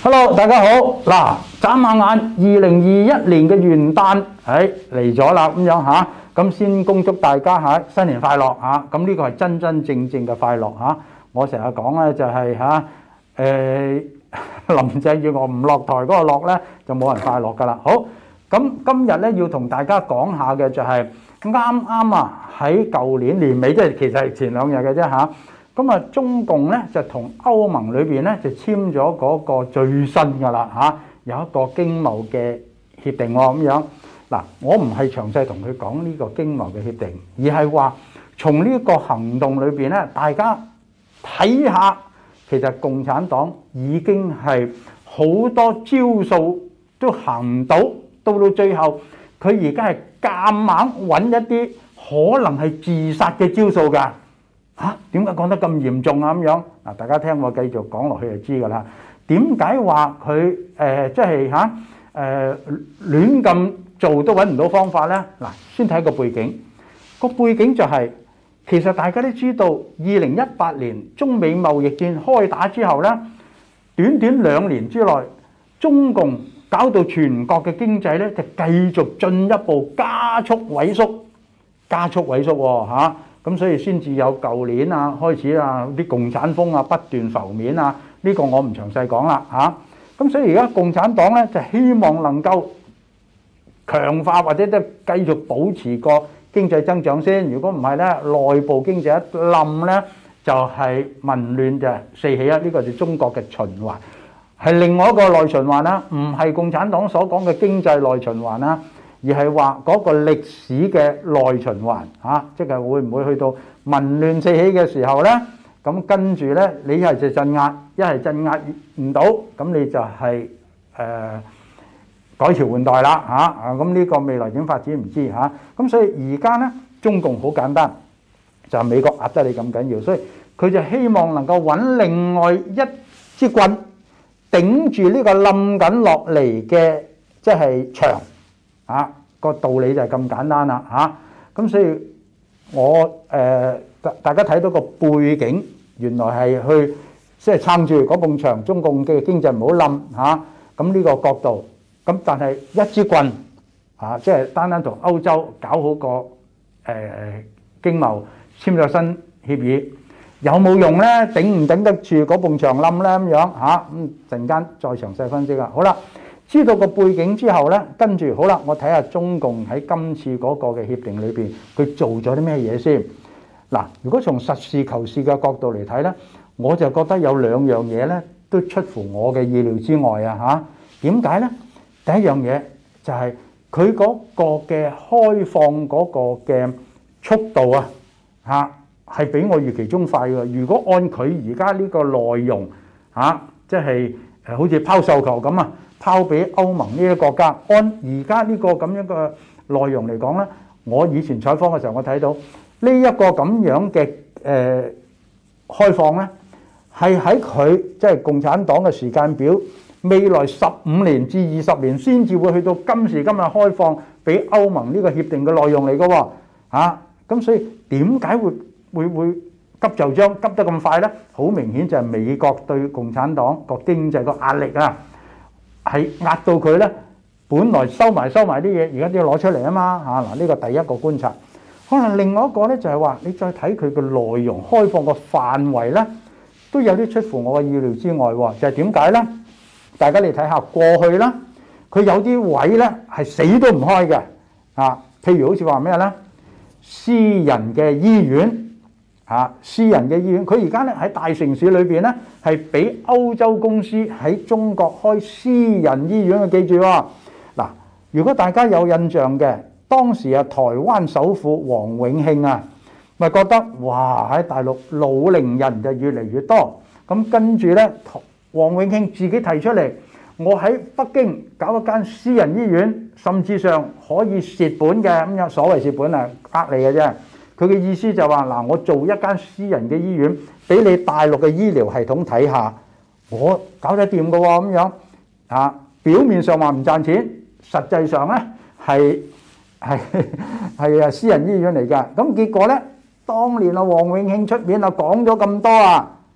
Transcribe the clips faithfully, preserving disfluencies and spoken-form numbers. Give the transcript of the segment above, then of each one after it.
Hello， 大家好。嗱，眨下眼，二零二一年嘅元旦，誒嚟咗啦，咁樣嚇，咁先恭祝大家嚇新年快樂嚇。咁呢個係真真正正嘅快樂嚇。我成日講咧就係嚇誒林鄭月娥唔落台嗰個落咧，就冇人快樂噶啦。好，咁今日咧要同大家講下嘅就係啱啱啊喺舊年年尾，即係其實係前兩日嘅啫嚇。咁啊，中共咧就同歐盟裏邊咧就簽咗嗰個最新㗎啦嚇，有一個經貿嘅協定喎咁樣。嗱，我唔係詳細同佢講呢個經貿嘅協定，而係話從呢個行動裏邊咧，大家睇下，其實共產黨已經係好多招數都行唔到，到到最後佢而家係夾硬揾一啲可能係自殺嘅招數㗎。嚇，點解講得咁嚴重啊？咁樣嗱，大家聽我繼續講落去就知㗎啦。點解話佢誒即係嚇誒亂咁做都揾唔到方法咧？嗱，先睇個背景。個背景就係其實大家都知道，二零一八年中美貿易戰開打之後咧，短短兩年之內，中共搞到全國嘅經濟咧就繼續進一步加速萎縮，加速萎縮喎嚇。咁所以先至有舊年啊開始啊啲共產風啊不斷浮面啊，呢個我唔詳細講啦嚇。咁所以而家共產黨咧就希望能夠強化或者即係繼續保持個經濟增長先。如果唔係咧，內部經濟一冧咧，就係民亂就四起啊！呢個就中國嘅循環，係另外一個內循環啦，唔係共產黨所講嘅經濟內循環啦。而係話嗰個歷史嘅內循環嚇，即係會唔會去到民亂四起嘅時候咧？咁跟住咧，你一係就鎮壓，一係鎮壓唔到，咁你就係誒改朝換代啦嚇。啊，咁呢個未來點發展唔知嚇。咁所以而家咧，中共好簡單，就係美國壓得你咁緊要，所以佢就希望能夠揾另外一支棍頂住呢個冧緊落嚟嘅即係牆。啊，個道理就係咁簡單啦嚇，咁所以我誒大大家睇到個背景，原來係去即係撐住嗰埲牆，中共嘅經濟唔好冧嚇，咁呢個角度，咁但係一支棍嚇，即係單單同歐洲搞好個誒經貿，簽咗新協議，有冇用咧？頂唔頂得住嗰埲牆冧咧？咁樣嚇，咁陣間再詳細分析啦。好啦。知道個背景之後咧，跟住好啦，我睇下中共喺今次嗰個嘅協定裏邊，佢做咗啲咩嘢先？嗱，如果從實事求是嘅角度嚟睇咧，我就覺得有兩樣嘢咧都出乎我嘅意料之外啊！嚇，點解咧？第一樣嘢就係佢嗰個嘅開放嗰個嘅速度啊，嚇係比我預期中快嘅。如果按佢而家呢個內容嚇，即係誒好似拋繡球咁啊！拋俾歐盟呢啲國家，按而家呢個咁樣嘅內容嚟講咧，我以前採訪嘅時候，我睇到呢一個咁樣嘅誒開放咧，係喺佢即係共產黨嘅時間表，未來十五年至二十年先至會去到今時今日開放俾歐盟呢個協定嘅內容嚟嘅喎嚇。咁所以點解會會會急就章急得咁快咧？好明顯就係美國對共產黨個經濟個壓力啊！係壓到佢咧，本來收埋收埋啲嘢，而家都要攞出嚟啊嘛嚇！嗱，呢個第一個觀察。可能另外一個咧就係話，你再睇佢嘅內容開放個範圍咧，都有啲出乎我嘅意料之外喎。就係點解咧？大家嚟睇下過去啦，佢有啲位咧係死都唔開嘅啊。譬如好似話咩咧？私人嘅醫院。嚇，私人嘅醫院，佢而家咧喺大城市裏邊咧，係俾歐洲公司喺中國開私人醫院嘅。記住喎，嗱，如果大家有印象嘅，當時啊台灣首富王永慶啊，咪覺得哇喺大陸老齡人就越嚟越多，咁跟住咧，王永慶自己提出嚟，我喺北京搞一間私人醫院，甚至上可以蝕本嘅咁樣，所謂蝕本啊，呃你嘅啫。佢嘅意思就話嗱，我做一間私人嘅醫院，俾你大陸嘅醫療系統睇下，我搞得掂嘅喎咁樣啊。表面上話唔賺錢，實際上咧係係係啊私人醫院嚟㗎。咁結果咧，當年啊王永慶出面啊講咗咁多啊，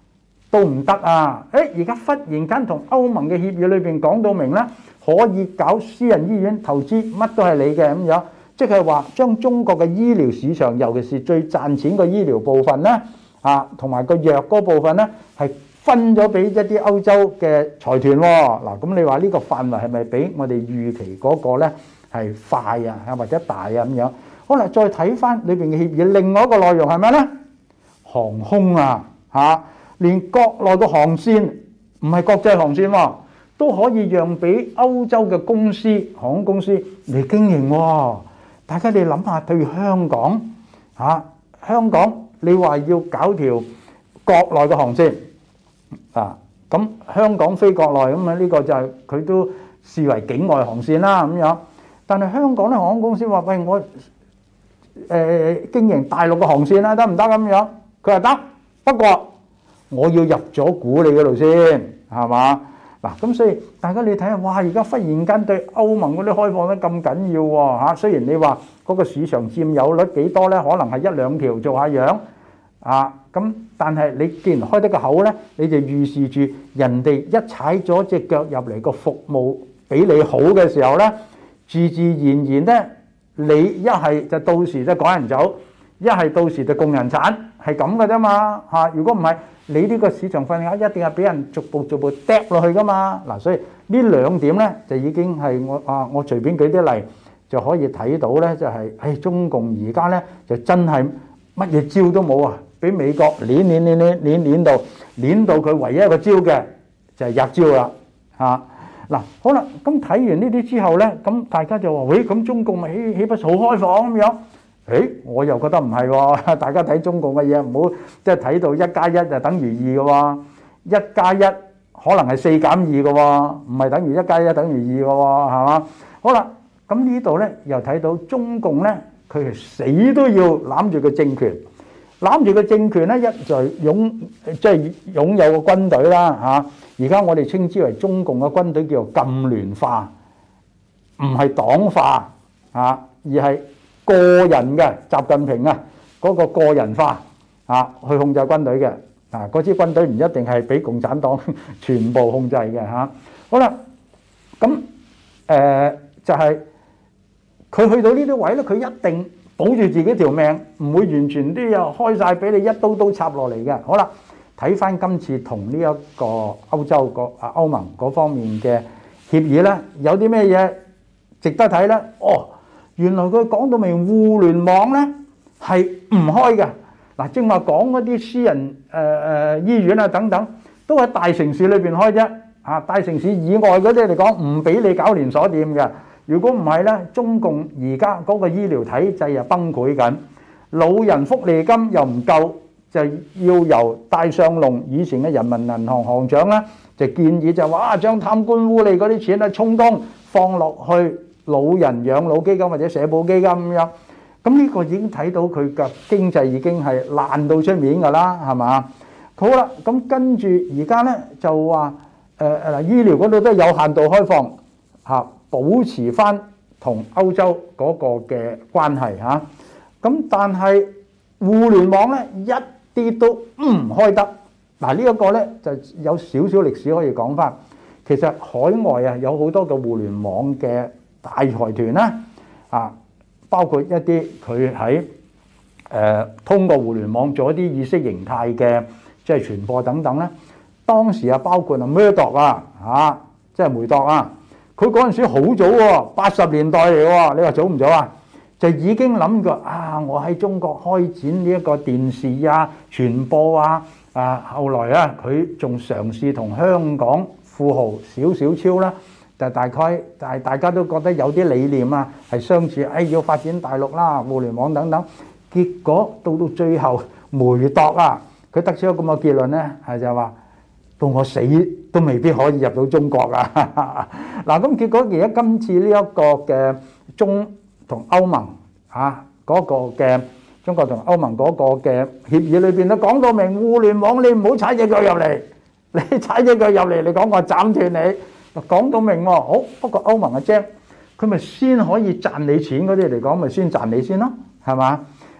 都唔得啊！誒，而家忽然間同歐盟嘅協議裏邊講到明咧，可以搞私人醫院投資，乜都係你嘅咁樣，即係話將中國嘅醫療市場，尤其是最賺錢嘅醫療部分咧，啊，同埋個藥嗰部分咧，係分咗俾一啲歐洲嘅財團喎。嗱，咁你話呢個範圍係咪比我哋預期嗰個咧係快啊，或者大啊咁樣？好啦，再睇翻裏邊嘅協議，另外一個內容係咩咧？航空啊，嚇！連國內嘅航線唔係國際航線喎，都可以讓俾歐洲嘅公司、航空公司嚟經營喎。大家你諗下，對香港嚇，香港你話要搞條國內嘅航線啊，咁香港飛國內咁啊，呢個就係佢都視為境外航線啦咁樣。但係香港咧航空公司話：喂，我誒經營大陸嘅航線啦，得唔得咁樣？佢話得，不過我要入咗股你嗰度先，係嘛？嗱，咁所以大家你睇下，哇！而家忽然間對歐盟嗰啲開放得咁緊要喎嚇。雖然你話嗰個市場佔有率幾多咧，可能係一兩條做下樣啊，咁但係你既然開得個口咧，你就預示住人哋一踩咗隻腳入嚟，個服務比你好嘅時候咧，自自然然咧，你一係就到時就趕人走，一係到時就供人產，係咁嘅啫嘛嚇。如果唔係，你呢個市場份額一定係俾人逐步逐步掟落去噶嘛。嗱，所以呢兩點咧就已經係我啊，我隨便舉啲例就可以睇到咧，就係誒中共而家咧就真係乜嘢招都冇啊，俾美國攣攣攣攣攣攣到攣到佢唯一一個招嘅就係入招啦嚇。嗱，好啦，咁睇完呢啲之後咧，咁大家就話：喂，咁中共咪豈豈不是好開放咁樣？誒，我又覺得唔係喎。大家睇中共嘅嘢，唔好即係睇到一加一就等於二嘅喎，一加一可能係四減二嘅喎，唔係等於一加一等於二嘅喎，係嘛？好啦，咁呢度咧又睇到中共咧，佢係死都要攬住個政權，攬住個政權咧，一就擁即係擁有個軍隊啦嚇。而家我哋稱之為中共嘅軍隊叫做禁聯化，唔係黨化啊，而係個人嘅習近平啊嗰個個人化啊去控制軍隊嘅啊，嗰支軍隊唔一定係俾共產黨全部控制嘅嚇。好啦，咁誒就係佢去到呢啲位咧，佢一定保住自己條命，唔會完全啲又開曬俾你一刀刀插落嚟嘅。好啦，睇翻今次同呢一個歐洲個啊歐盟嗰方面嘅協議咧，有啲咩嘢值得睇咧？哦，原來佢講到明互聯網咧係唔開嘅。嗱，正話講嗰啲私人誒誒醫院啊等等，都喺大城市裏邊開啫。啊，大城市以外嗰啲嚟講，唔俾你搞連鎖店嘅。如果唔係咧，中共而家嗰個醫療體制又崩潰緊，老人福利金又唔夠，就要由戴相龍以前嘅人民銀行行長咧，就建議就話啊，將貪官污吏嗰啲錢咧，充公放落去老人養老基金或者社保基金咁樣。咁呢個已經睇到佢嘅經濟已經係爛到出面㗎啦，係嘛？好啦，咁跟住而家咧就話誒誒醫療嗰度都有限度開放嚇，保持翻同歐洲嗰個嘅關係嚇。咁但係互聯網咧一啲都唔開得。嗱，呢一個咧就有少少歷史可以講翻。其實海外啊有好多嘅互聯網嘅大財團啦，啊，包括一啲佢喺誒通過互聯網做一啲意識形態嘅即係傳播等等咧。當時啊包括啊 Murdoch 啊嚇，即係梅鐸啊，佢嗰陣時好早喎，八十年代嚟喎，你話早唔早啊？就已經諗過啊，我喺中國開展呢一個電視啊傳播啊，啊後來啊佢仲嘗試同香港富豪小小超啦，但係大概但係大家都覺得有啲理念啊係相似，誒要發展大陸啦、互聯網等等，結果到到最後梅鐸啊，佢得出咗咁嘅結論咧，係就話到我死都未必可以入到中國啊！嗱，咁結果而家今次呢一個嘅中同歐盟啊嗰個嘅中國同歐盟嗰個嘅協議裏邊都講到明互聯網，你唔好踩隻腳入嚟，你踩隻腳入嚟，你講我斬斷你，講到明喎。好，不過歐盟嘅精，佢咪先可以賺你錢嗰啲嚟講，咪先賺你先咯，係嘛？咁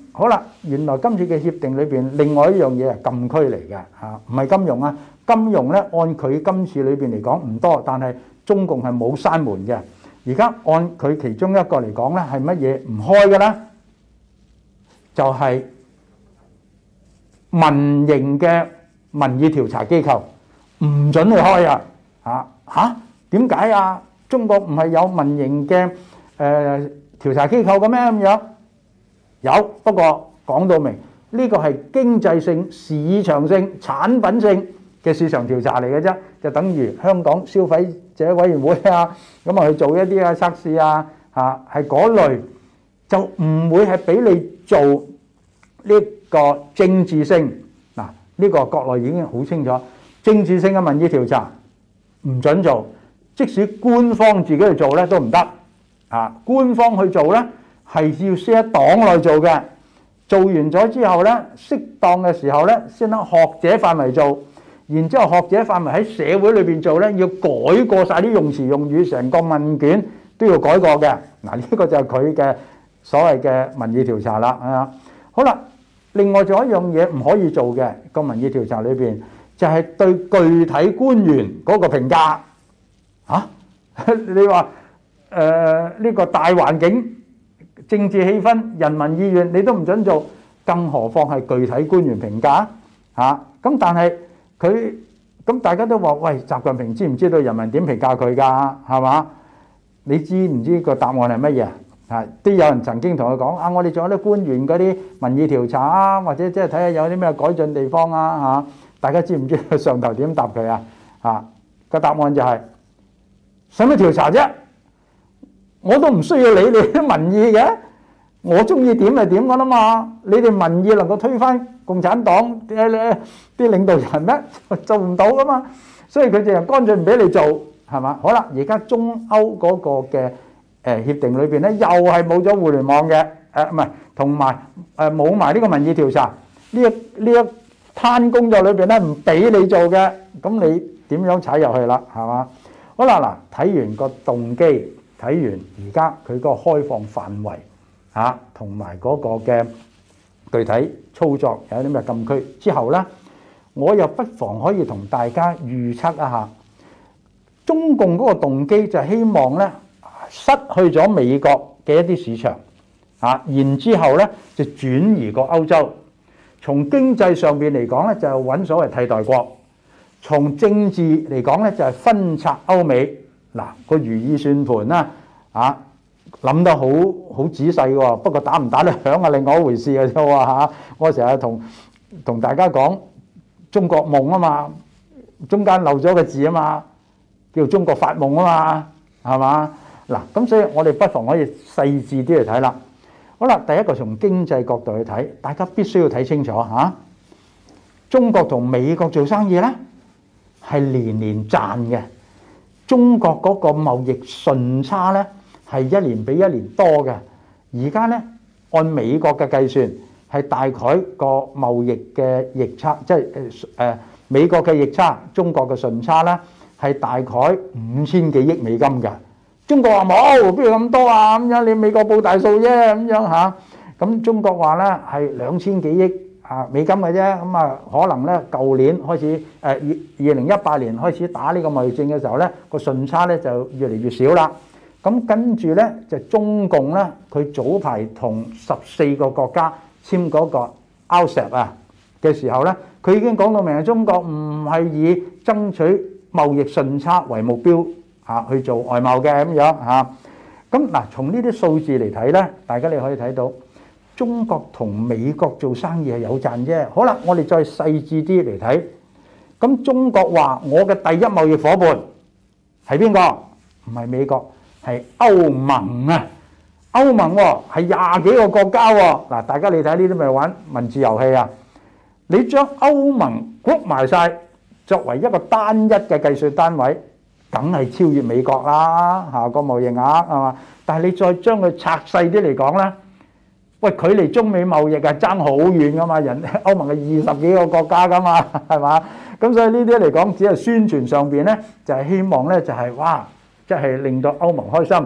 好啦，原來今次嘅協定裏邊，另外一樣嘢係禁區嚟嘅嚇，唔係金融啊。金融咧按佢今次裏邊嚟講唔多，但係中共係冇閂門嘅。而家按佢其中一個嚟講咧，係乜嘢唔開嘅咧？就係民營嘅民意調查機構唔準去開啊！嚇嚇點解啊？中國唔係有民營嘅誒調查機構嘅咩？咁樣有，不過講到明呢個係經濟性、市場性、產品性嘅市場調查嚟嘅啫，就等於香港消費者委員會啊，咁啊去做一啲啊測試啊，嚇係嗰類，就唔會係俾你做呢個政治性嗱，呢個國內已經好清楚，政治性嘅民意調查唔準做，即使官方自己去做咧都唔得啊！官方去做咧係要先喺黨內做嘅，做完咗之後咧，適當嘅時候咧先喺學者範圍做。然之後學者範圍喺社會裏邊做咧，要改過晒啲用詞用語，成個問卷都要改過嘅。嗱，呢個就係佢嘅所謂嘅民意調查啦。啊，好啦，另外仲有一樣嘢唔可以做嘅個民意調查裏邊，就係對具體官員嗰個評價。嚇，你話誒呢個大環境、政治氣氛、人民意願，你都唔準做，更何況係具體官員評價嚇？咁但係佢咁大家都話：喂，習近平知唔知道人民點評價佢㗎？係嘛？你知唔知個答案係乜嘢？係都有人曾經同佢講啊，我哋仲有啲官員嗰啲民意調查啊，或者即係睇下有啲咩改進地方啊嚇。大家知唔知上頭點答佢啊？嚇個答案就係使乜調查啫？我都唔需要理你啲民意嘅，我中意點就點㗎啦嘛。你哋民意能夠推翻共產黨啲啲領導人咩？做唔到噶嘛，所以佢就乾脆唔俾你做，係嘛？好啦，而家中歐嗰個嘅誒協定裏邊咧，又係冇咗互聯網嘅誒，唔係同埋誒冇埋呢個民意調查呢一呢一攤工作裏邊咧，唔俾你做嘅，咁你點樣踩入去啦？係嘛？好啦，嗱，睇完個動機，睇完而家佢嗰個開放範圍嚇，同埋嗰個嘅具體操作有啲咩禁區之後咧，我又不妨可以同大家預測一下，中共嗰個動機就係希望咧失去咗美國嘅一啲市場嚇，然之後咧就轉移過歐洲。從經濟上邊嚟講咧，就係揾所謂替代國；從政治嚟講咧，就係分拆歐美。嗱，個如意算盤啦，啊諗得好好仔細喎。不過打唔打得響係另外一回事嘅啫喎嚇。我成日同同大家講中國夢啊嘛，中間漏咗個字啊嘛，叫中國發夢啊嘛，係嘛？嗱，咁所以我哋不妨可以細緻啲嚟睇啦。好啦，第一個從經濟角度去睇，大家必須要睇清楚嚇。中國同美國做生意咧係年年賺嘅，中國嗰個貿易順差咧係一年比一年多嘅。而家咧按美國嘅計算係大概個貿易嘅逆差，即係誒誒美國嘅逆差，中國嘅順差咧係大概五千幾億美金㗎。中國話冇，邊有咁多啊？咁樣你美國報大數啫，咁樣嚇。咁中國話咧係兩千幾億啊美金嘅啫。咁啊，可能咧舊年開始誒二二零一八年開始打呢個貿易戰嘅時候咧，個順差咧就越嚟越少啦。咁跟住咧就中共咧，佢早排同十四個國家簽嗰個 R C E P 啊嘅時候咧，佢已經講到明係中國唔係以爭取貿易順差為目標。嚇去做外貿嘅咁樣嚇，咁嗱從呢啲數字嚟睇咧，大家你可以睇到中國同美國做生意係有賺啫。好啦，我哋再細緻啲嚟睇，咁中國話我嘅第一貿易夥伴係邊個？唔係美國，係歐盟啊！歐盟喎係廿幾個國家喎。嗱，大家你睇呢啲咪玩文字遊戲啊？你將歐盟 group 埋曬作為一個單一嘅計算單位，梗係超越美國啦，嚇個貿易額係嘛？但係你再將佢拆細啲嚟講咧，喂，距離中美貿易係爭好遠噶嘛，人歐盟係二十幾個國家噶嘛，係嘛？咁所以呢啲嚟講，只係宣傳上邊咧，就係希望咧就係哇，即係令到歐盟開心，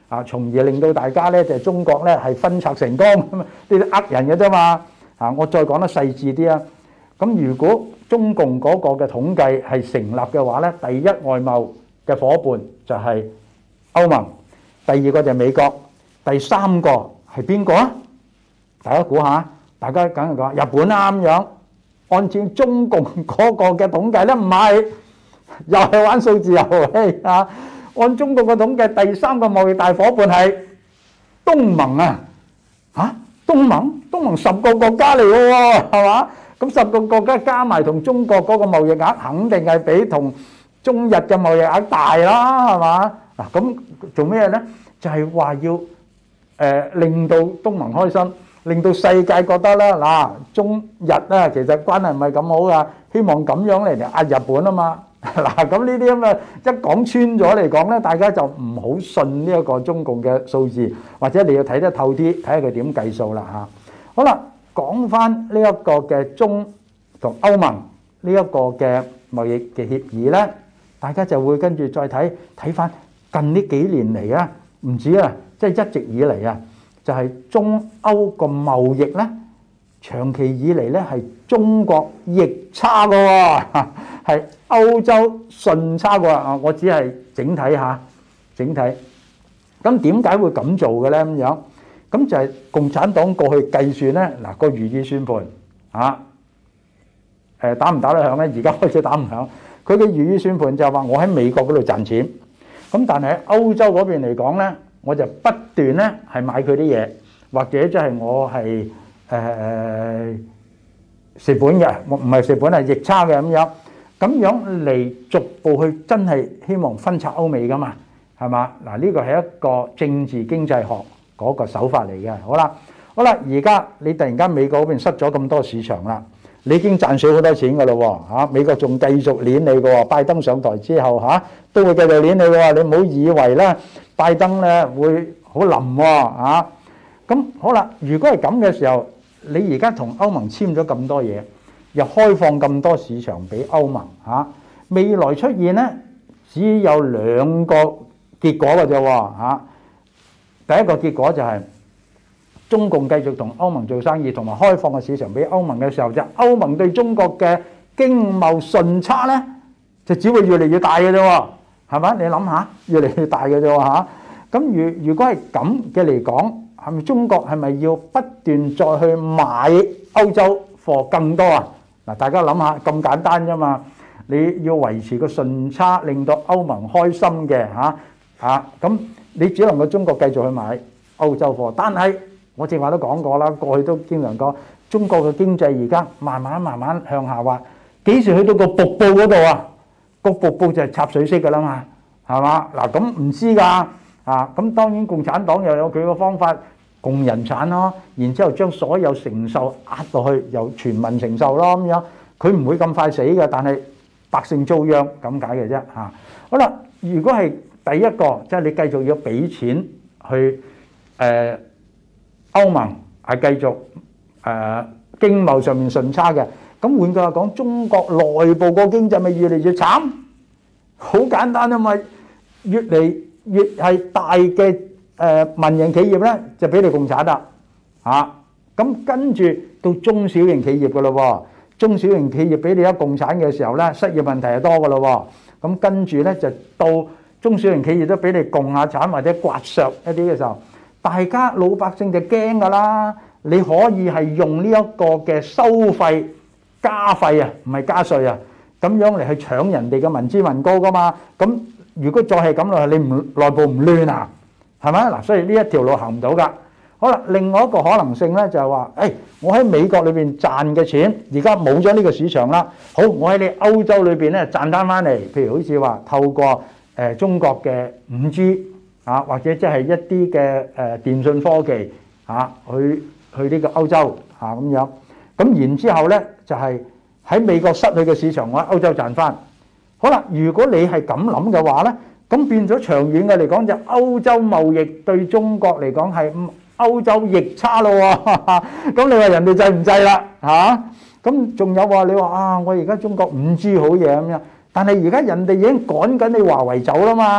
啊，從而令到大家咧就係中國咧係分拆成功，呢啲呃人嘅啫嘛。啊，我再講得細緻啲啊。咁如果中共嗰個嘅統計係成立嘅話咧，第一外貿嘅夥伴就係歐盟，第二個就係美國，第三個係邊個啊？大家估下，大家梗係講日本啦咁樣。按照中共嗰個嘅統計咧，唔係，又係玩數字遊戲啊！按中共嘅統計，第三個貿易大夥伴係東盟啊！嚇，東盟，東盟十個國家嚟嘅喎，係嘛？咁十個國家加埋同中國嗰個貿易額，肯定係比同中日嘅貿易額大啦，係嘛？嗱，咁做咩咧？就係話要誒令到東盟開心。令到世界覺得咧，嗱，中日咧其實關係唔係咁好噶，希望咁樣嚟嚟壓日本啊嘛。嗱，咁呢啲咁嘅一講穿咗嚟講咧，大家就唔好信呢一個中共嘅數字，或者你要睇得透啲，睇下佢點計數啦嚇。好啦，講翻呢一個嘅中同歐盟呢一個嘅貿易嘅協議咧，大家就會跟住再睇睇翻近呢幾年嚟啊，唔止啊，即係一直以嚟啊。就係中歐個貿易咧，長期以嚟咧係中國逆差嘅喎，係歐洲順差嘅喎。我只係整體嚇，整體。咁點解會咁做嘅咧？咁樣咁就係共產黨過去計算咧，嗱個如意算盤嚇，誒打唔打得響咧？而家開始打唔響。佢嘅如意算盤就係話我喺美國嗰度賺錢，咁但係喺歐洲嗰邊嚟講咧。我就不斷咧係買佢啲嘢，或者即係我係誒蝕本嘅，我唔係蝕本係逆差嘅咁樣，咁樣嚟逐步去真係希望分拆歐美噶嘛，係嘛？嗱呢個係一個政治經濟學嗰個手法嚟嘅。好啦，好啦，而家你突然間美國嗰邊失咗咁多市場啦，你已經賺少好多錢噶啦喎嚇，美國仲繼續攣你嘅喎，拜登上台之後嚇都會繼續攣你嘅喎，你唔好以為咧。拜登咧會好冧喎嚇，咁好啦。如果係咁嘅時候，你而家同歐盟簽咗咁多嘢，又開放咁多市場俾歐盟嚇，未來出現咧只有兩個結果嘅啫喎嚇。第一個結果就係中共繼續同歐盟做生意，同埋開放個市場俾歐盟嘅時候，就歐盟對中國嘅經貿順差咧，就只會越嚟越大嘅啫喎。係嘛？你諗下，越嚟越大嘅啫喎嚇。咁如如果係咁嘅嚟講，係咪中國係咪要不斷再去買歐洲貨更多啊？嗱，大家諗下，咁簡單啫嘛。你要維持個順差，令到歐盟開心嘅嚇嚇，咁你只能夠中國繼續去買歐洲貨。但係我正話都講過啦，過去都經常講，中國嘅經濟而家慢慢慢慢向下滑，幾時去到個瀑布嗰度啊？個瀑布就係插水式㗎啦嘛，係嘛？嗱咁唔知㗎啊！咁當然共產黨又有佢個方法，共人產咯，然之後將所有承受壓落去，由全民承受咯咁樣。佢唔會咁快死嘅，但係百姓遭殃咁解嘅啫嚇。好啦，如果係第一個，即係你繼續要俾錢去誒歐盟係繼續誒經貿上面順差嘅。咁換句話講，中國內部個經濟咪越嚟越慘？好簡單啊嘛，越嚟越係大嘅誒民營企業咧，就俾你共產啦嚇。咁跟住到中小型企業噶咯喎，中小型企業俾你一共產嘅時候咧，失業問題係多噶咯喎。咁跟住咧就到中小型企業都俾你共下產或者刮削一啲嘅時候，大家老百姓就驚噶啦。你可以係用呢一個嘅收費加費啊，唔係加稅啊，咁樣嚟去搶人哋嘅民脂民膏噶嘛。咁如果再係咁落去，你唔內部唔亂啊？係咪？嗱，所以呢一條路行唔到噶。好啦，另外一個可能性咧就係話，誒，我喺美國裏邊賺嘅錢，而家冇咗呢個市場啦。好，我喺你歐洲裏邊咧賺翻翻嚟，譬如好似話透過誒中國嘅五 G 啊，或者即係一啲嘅誒電信科技啊，去去呢個歐洲啊咁樣。咁然之後咧就係喺美國失去嘅市場，我喺歐洲賺翻。好啦，如果你係咁諗嘅話咧，咁變咗長遠嘅嚟講，就歐洲貿易對中國嚟講係歐洲逆差咯喎。咁你話人哋制唔制啦？嚇，咁仲有話你話啊，我而家中國五 G 好嘢咁樣，但係而家人哋已經趕緊你華為走啦嘛。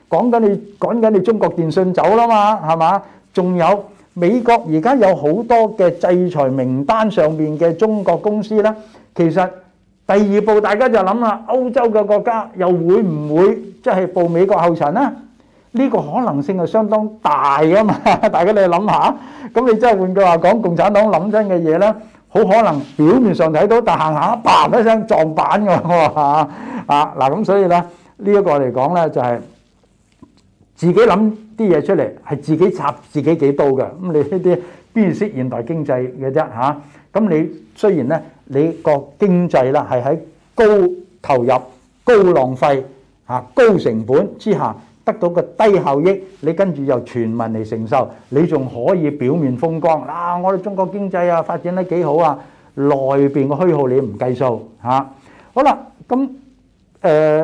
講緊你趕緊你中國電信走啦嘛，係嘛？仲有美國而家有好多嘅制裁名單上面嘅中國公司咧，其實第二步大家就諗啦，歐洲嘅國家又會唔會即係步美國後塵咧？呢個可能性係相當大噶嘛，大家你諗下。咁你真係換句話講，共產黨諗真嘅嘢咧，好可能表面上睇到，但行下嘭一聲撞板㗎喎嚇啊！嗱咁所以咧，呢一個嚟講咧就係自己諗啲嘢出嚟，係自己插自己幾刀嘅。咁你呢啲邊識現代經濟嘅啫嚇？咁你雖然咧，你個經濟啦係喺高投入、高浪費、嚇高成本之下得到個低效益，你跟住由全民嚟承受，你仲可以表面風光嗱，我哋中國經濟啊發展得幾好啊，內邊個虛耗你唔計數嚇。好啦，咁誒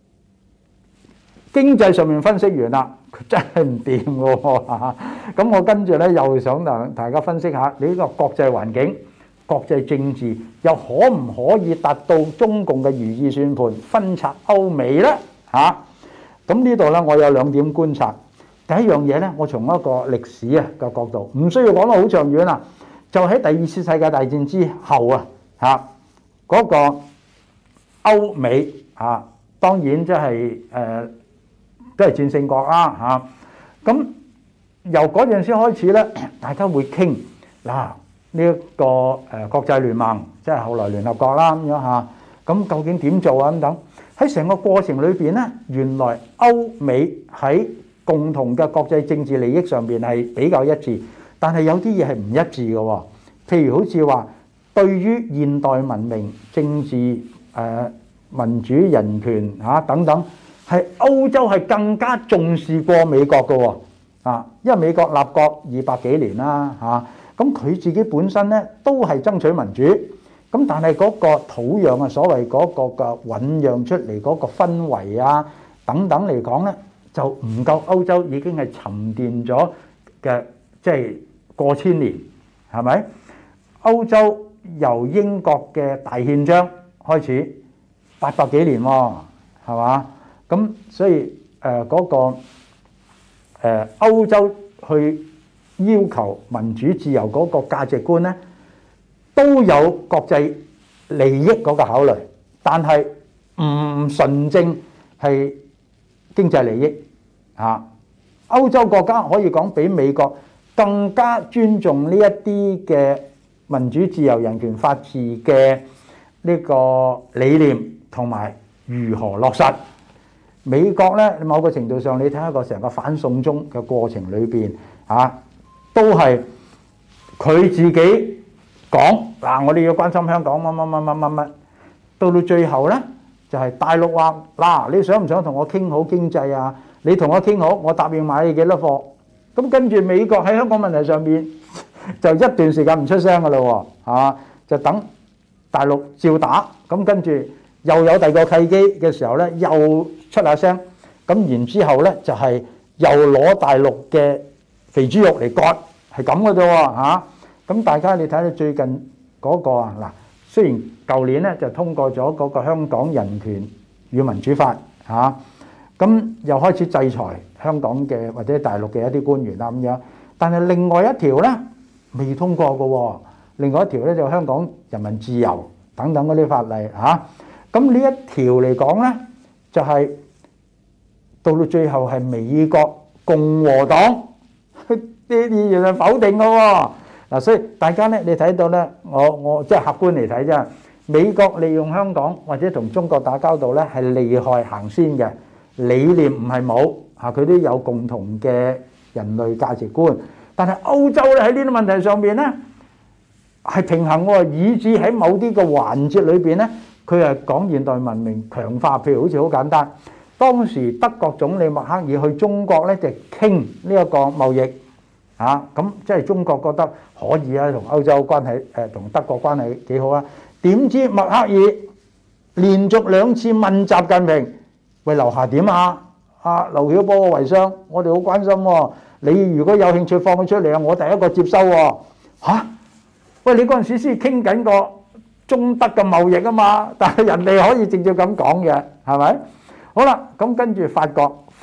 經濟上面分析完啦，佢真係唔掂嘅喎嚇。咁我跟住咧又想同大家分析下你呢個國際環境、國際政治又可唔可以達到中共嘅如意算盤，分拆歐美咧嚇？咁呢度咧，我有兩點觀察。第一樣嘢咧，我從一個歷史啊嘅角度，唔需要講得好長遠啦。就喺第二次世界大戰之後啊，嚇嗰個歐美啊，當然即係誒都係戰勝國啦嚇。咁由嗰陣時開始咧，大家會傾嗱呢一個誒國際聯盟，即係後來聯合國啦咁樣嚇。咁究竟點做啊？咁等。喺成個過程裏邊咧，原來歐美喺共同嘅國際政治利益上邊係比較一致，但係有啲嘢係唔一致嘅喎。譬如好似話，對於現代文明、政治、誒民主、人權嚇等等，係歐洲係更加重視過美國嘅喎。啊，因為美國立國二百幾年啦嚇，咁佢自己本身咧都係爭取民主。咁但係嗰個土壤啊，所謂嗰個嘅醖釀出嚟嗰個氛圍啊等等嚟講咧，就唔夠歐洲已經係沉澱咗嘅，即係過千年，係咪？歐洲由英國嘅大憲章開始，八百幾年喎，係嘛？咁所以誒嗰個誒歐洲去要求民主自由嗰個價值觀咧，都有國際利益嗰個考慮，但係唔純正係經濟利益嚇。歐洲國家可以講比美國更加尊重呢一啲嘅民主、自由、人權、法治嘅呢個理念，同埋如何落實。美國咧，某個程度上你睇下個成個反送中嘅過程裏邊嚇，都係佢自己。講嗱，我哋要關心香港乜乜乜乜乜乜，到到最後咧就係大陸話嗱，你想唔想同我傾好經濟啊？你同我傾好，我答應買你幾多貨。咁跟住美國喺香港問題上面就一段時間唔出聲噶啦喎，嚇就等大陸照打。咁跟住又有第二個契機嘅時候咧，又出下聲。咁然之後咧就係又攞大陸嘅肥豬肉嚟割，係咁嘅啫喎嚇。咁大家你睇下最近嗰個啊嗱，雖然舊年咧就通過咗嗰個香港人權與民主法嚇，咁又開始制裁香港嘅或者大陸嘅一啲官員啦咁樣，但係另外一條咧未通過嘅喎，另外一條咧就香港人民自由等等嗰啲法例嚇，咁呢一條嚟講咧就係到到最後係美國共和黨啲議員係否定嘅喎。嗱，所以大家咧，你睇到咧，我我即係客觀嚟睇啫。美國利用香港或者同中國打交道咧，係厲害行先嘅理念唔係冇嚇，佢都有共同嘅人類價值觀。但係歐洲咧喺呢啲問題上邊咧係平衡喎，以至喺某啲嘅環節裏邊咧，佢係講現代文明強化。譬如好似好簡單，當時德國總理默克爾去中國咧，就傾呢一個貿易。啊，咁即係中國覺得可以啊，同歐洲關係誒，同德國關係幾好啊？點知默克爾連續兩次問習近平，喂，樓下點啊？啊，劉曉波個遺孀，我哋好關心喎。你如果有興趣放佢出嚟啊，我第一個接收喎。嚇，喂，你嗰陣時先傾緊個中德嘅貿易啊嘛，但係人哋可以直接咁講嘅，係咪？好啦，咁跟住法國。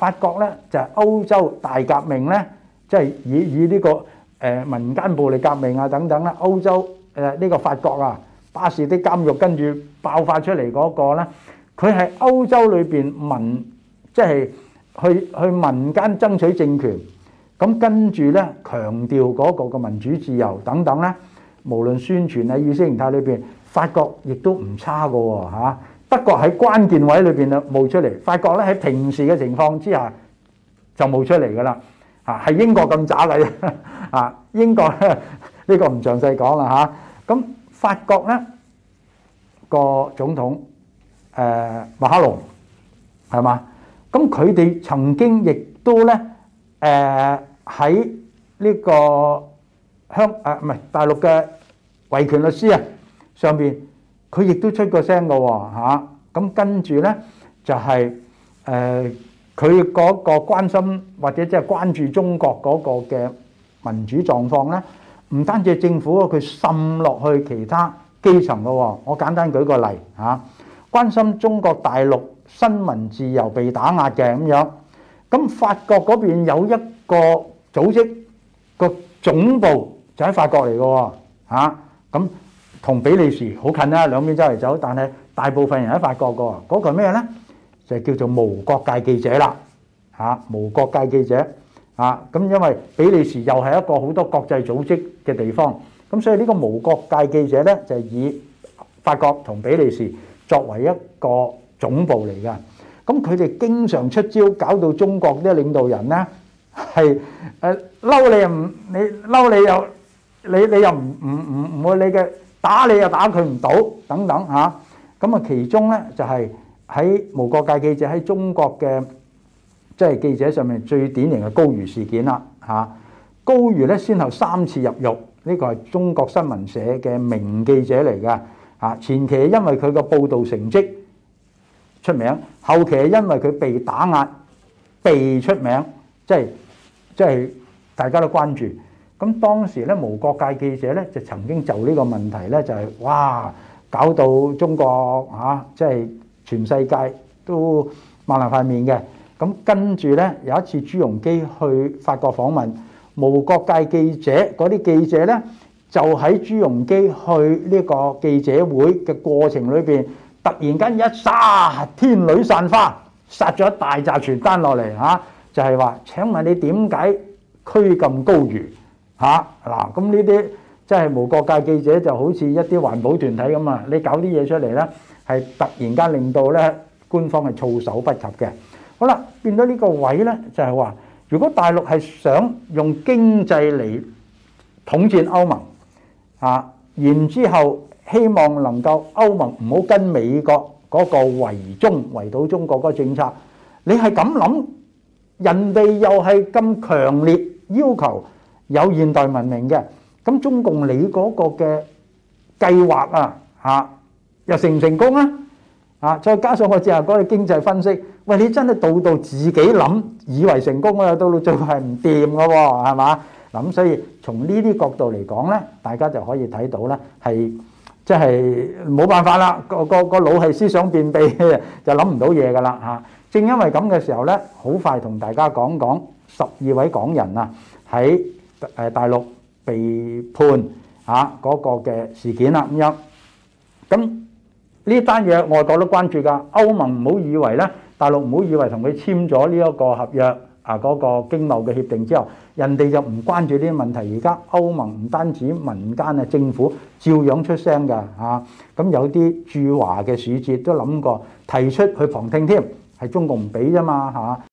法國咧就係歐洲大革命咧，即係以以呢個誒民間暴力革命啊等等啦，歐洲誒呢個法國啊，巴士的監獄跟住爆發出嚟嗰個咧，佢係歐洲裏邊民即係去去民間爭取政權，咁跟住咧強調嗰個嘅民主自由等等咧，無論宣傳喺意識形態裏邊，法國亦都唔差㗎喎嚇。德國喺關鍵位裏邊啊冒出嚟，法國咧喺平時嘅情況之下就冒出嚟㗎啦，啊係英國咁渣嘅啫，啊英國咧呢個唔詳細講啦嚇。咁法國咧個總統誒馬克龍係嘛？咁佢哋曾經亦都咧誒喺呢個香誒唔係大陸嘅維權律師啊上邊。佢亦都出過聲嘅喎嚇，咁跟住咧就係誒佢嗰個關心或者即係關注中國嗰個嘅民主狀況咧，唔單止係政府，佢滲落去其他基層嘅喎。我簡單舉個例嚇，關心中國大陸新聞自由被打壓嘅咁樣，咁法國嗰邊有一個組織個總部就喺法國嚟嘅喎嚇，咁。同比利時好近啦，兩邊周圍走，但係大部分人喺法國個，嗰、那個咩咧？就叫做無國界記者啦，嚇、啊、無國界記者，嚇、啊、咁因為比利時又係一個好多國際組織嘅地方，咁所以呢個無國界記者咧就係、以法國同比利時作為一個總部嚟㗎，咁佢哋經常出招，搞到中國啲領導人咧係誒嬲你又唔你嬲你又你你又唔唔唔唔會你嘅。打你又打佢唔到，等等嚇。咁啊，其中咧就係喺無國界記者喺中國嘅即係記者上面最典型嘅高瑜事件啦嚇。高瑜咧先後三次入獄，呢個係中國新聞社嘅名記者嚟㗎嚇。前期係因為佢個報導成績出名，後期係因為佢被打壓被出名，即係即係大家都關注。咁當時咧，無國界記者咧就曾經就呢個問題咧，就係哇搞到中國嚇，即係全世界都擘爛塊面嘅。咁跟住咧有一次朱鎔基去法國訪問，無國界記者嗰啲記者咧就喺朱鎔基去呢個記者會嘅過程裏邊，突然間一撒天女散花，撒咗一大紮傳單落嚟嚇，就係話請問你點解拘禁高瑜？嚇嗱，咁呢啲即係無國界記者就好似一啲環保團體咁啊！你搞啲嘢出嚟咧，係突然間令到咧官方係措手不及嘅。好啦，變到呢個位咧，就係話，如果大陸係想用經濟嚟統戰歐盟啊，然之後希望能夠歐盟唔好跟美國嗰個圍中圍堵中國嗰個政策，你係咁諗，人哋又係咁強烈要求。有現代文明嘅，咁中共你嗰個嘅計劃啊嚇，又成唔成功啊？啊，再加上我之後嗰個經濟分析，喂，你真係到到自己諗，以為成功啊，到到最後係唔掂嘅喎，係嘛？嗱咁所以從呢啲角度嚟講咧，大家就可以睇到咧，係即係冇辦法啦，個個個腦係思想便秘，就諗唔到嘢㗎啦嚇。正因為咁嘅時候咧，好快同大家講講十二位港人啊喺誒大陸被判嚇嗰個嘅事件啦咁樣，咁呢單嘢外國都關注㗎。歐盟唔好以為咧，大陸唔好以為同佢簽咗呢一個合約啊嗰個經貿嘅協定之後，人哋就唔關注呢啲問題。而家歐盟唔單止民間啊，政府照樣出聲㗎嚇。咁有啲駐華嘅使節都諗過提出去旁聽添，係中共唔俾啫嘛嚇。